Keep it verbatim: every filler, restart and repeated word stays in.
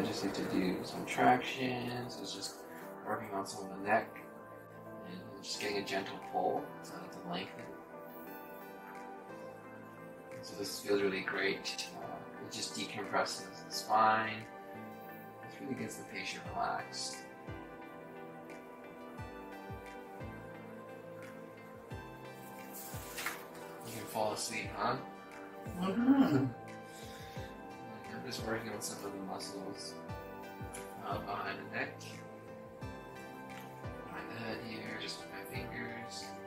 just need to do some tractions. It's just working on some of the neck and just getting a gentle pull so to lengthen. So this feels really great. Uh, it just decompresses the spine. It really gets the patient relaxed. You can fall asleep, huh? Mm-hmm. I'm just working on some of the muscles uh, behind the neck, behind the head here, just with my fingers.